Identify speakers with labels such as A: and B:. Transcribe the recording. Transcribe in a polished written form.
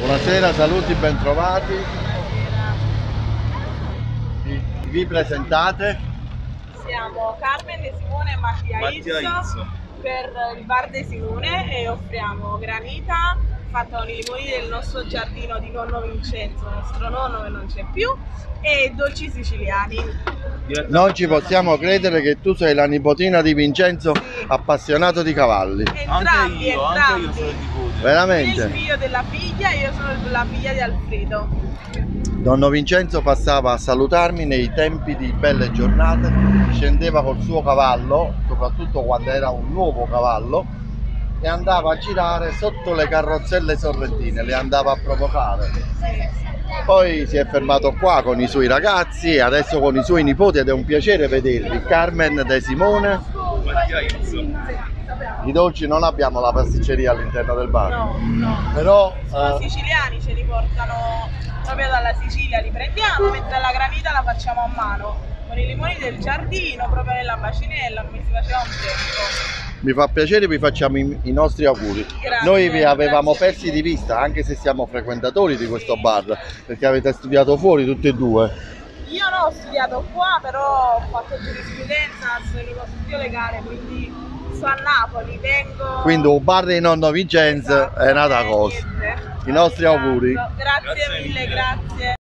A: Buonasera, saluti, bentrovati. Vi presentate?
B: Siamo Carmen De Simone e Mattia Izzo per il bar De Simone e offriamo granita fatta con i limoni del nostro giardino di nonno Vincenzo, nostro nonno che non c'è più, e dolci siciliani.
A: Non ci possiamo credere che tu sei la nipotina di Vincenzo,
B: Sì.
A: Appassionato di cavalli.
B: Entrambi.
C: Anche io sono il nipote.
B: Lui è
A: Veramente?
B: il figlio della figlia e io sono la figlia di Alfredo.
A: Nonno Vincenzo passava a salutarmi nei tempi di belle giornate, scendeva col suo cavallo, soprattutto quando era un nuovo cavallo, e andava a girare sotto le carrozzelle sorrentine, le andava a provocare. Poi si è fermato qua con i suoi ragazzi e adesso con i suoi nipoti ed è un piacere vederli. Carmen De Simone.
C: Mattia Izzo.
A: I dolci non abbiamo la pasticceria all'interno del bar.
B: No.
A: Però
B: Sono siciliani, ce li portano proprio dalla Sicilia, li prendiamo, mentre la granita la facciamo a mano, con i limoni del giardino, proprio nella bacinella, come si faceva un tempo.
A: mi fa piacere, vi facciamo i nostri auguri.
B: Grazie,
A: Noi vi avevamo
B: grazie
A: persi di vista, anche se siamo frequentatori di questo bar, perché avete studiato fuori tutti e due.
B: Io non ho studiato qua, però ho fatto giurisprudenza, sono in uno studio legale, quindi sto a Napoli, vengo...
A: Quindi un bar di nonno Vincenzo
B: Esatto,
A: è nata cosa.
B: niente.
A: I nostri auguri.
B: Grazie mille, grazie.